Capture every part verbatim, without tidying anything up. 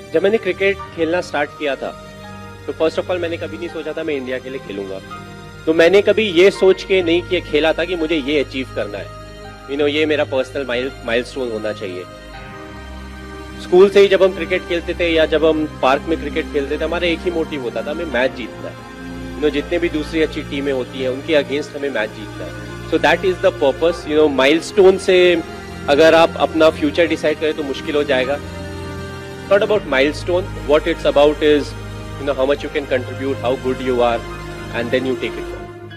जब मैंने क्रिकेट खेलना स्टार्ट किया था तो फर्स्ट ऑफ ऑल मैंने कभी नहीं सोचा था मैं इंडिया के लिए खेलूंगा। तो मैंने कभी ये सोच के नहीं किया खेला था कि मुझे ये अचीव करना है, यू नो ये मेरा पर्सनल माइल माइलस्टोन होना चाहिए। स्कूल से ही जब हम क्रिकेट खेलते थे या जब हम पार्क में क्रिकेट खेलते थे, हमारा एक ही मोटिव होता था, हमें मैच जीतना है। यू नो जितने भी दूसरी अच्छी टीमें होती हैं उनके अगेंस्ट हमें मैच जीतना है। So that is the purpose. You know milestone से अगर आप अपना फ्यूचर डिसाइड करें तो मुश्किल हो जाएगा। Not about milestone. What it's about is, you know, how much you can contribute, how good you are, and then you take it on.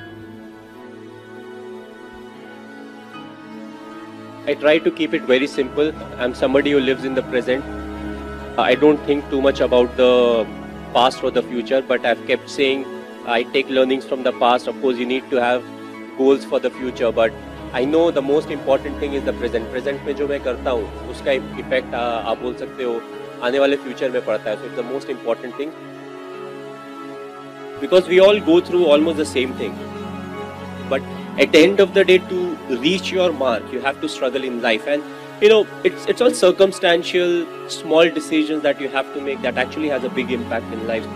I try to keep it very simple. I'm somebody who lives in the present. I don't think too much about the past or the future, but I've kept saying I take learnings from the past. Of course, you need to have goals for the future, but I know the most important thing is the present. Present में जो मैं करता हूँ उसका effect आप बोल सकते हो आने वाले फ्यूचर में पड़ता है। So it's the most important thing because we all go through almost the same thing, but at the end of the day to reach your mark you have to struggle in life, and you know it's it's all circumstantial small decisions that you have to make that actually has a big impact in life.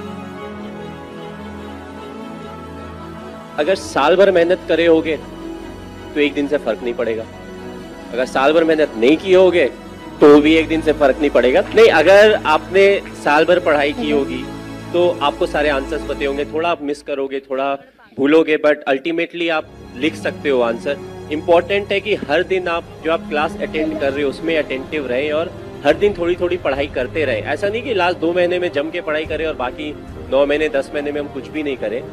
अगर साल भर मेहनत करे होगे तो एक दिन से फर्क नहीं पड़ेगा, अगर साल भर मेहनत नहीं की होगे तो भी एक दिन से फर्क नहीं पड़ेगा। नहीं, अगर आपने साल भर पढ़ाई की होगी तो आपको सारे आंसर्स पते होंगे, थोड़ा आप मिस करोगे, थोड़ा भूलोगे, बट अल्टीमेटली आप लिख सकते हो आंसर। इम्पॉर्टेंट है कि हर दिन आप जो आप क्लास अटेंड कर रहे हो उसमें अटेंटिव रहें और हर दिन थोड़ी थोड़ी पढ़ाई करते रहें। ऐसा नहीं कि लास्ट दो महीने में जम के पढ़ाई करें और बाकी नौ महीने दस महीने में हम कुछ भी नहीं करें।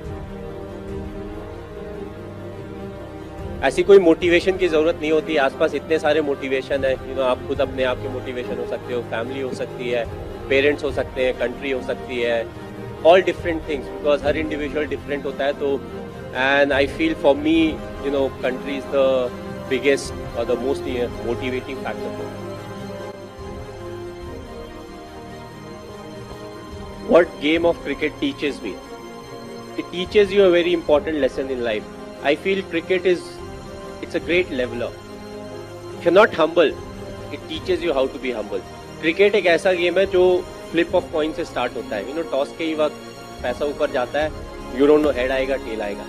ऐसी कोई मोटिवेशन की जरूरत नहीं होती, आसपास इतने सारे मोटिवेशन है। यू नो आप खुद अपने आप के मोटिवेशन हो सकते हो, फैमिली हो सकती है, पेरेंट्स हो सकते हैं, कंट्री हो सकती है, ऑल डिफरेंट थिंग्स, बिकॉज हर इंडिविजुअल डिफरेंट होता है। तो and I feel for me you know country is the biggest और the most motivating factor. What game of cricket teaches me? It teaches you a very important lesson in life. I feel cricket is it's a great leveler. If you're not humble, it teaches you how to be humble. Cricket एक ऐसा game है जो flip of coin से start होता है। You know toss के ही वक्त पैसा ऊपर जाता है, यू डोंट नो हेड आएगा टेल आएगा।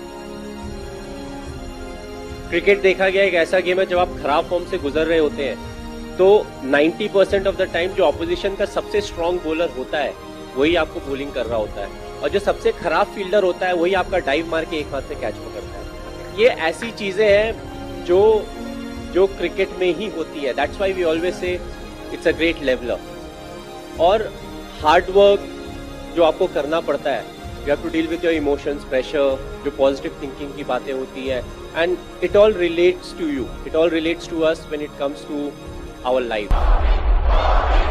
क्रिकेट देखा गया एक ऐसा गेम है जब आप खराब फॉर्म से गुजर रहे होते हैं तो ninety percent of the time जो ऑपोजिशन का सबसे स्ट्रॉन्ग बॉलर होता है वही आपको बॉलिंग कर रहा होता है, और जो सबसे खराब फील्डर होता है वही आपका डाइव मार के एक हाथ से कैच पकड़ता है। ये ऐसी चीजें हैं जो जो क्रिकेट में ही होती है। That's why we always say it's a great leveller. और हार्ड वर्क जो आपको करना पड़ता है, you have to deal with your emotions, pressure, जो पॉजिटिव थिंकिंग की बातें होती हैं, and it all relates to you, it all relates to us when it comes to our life.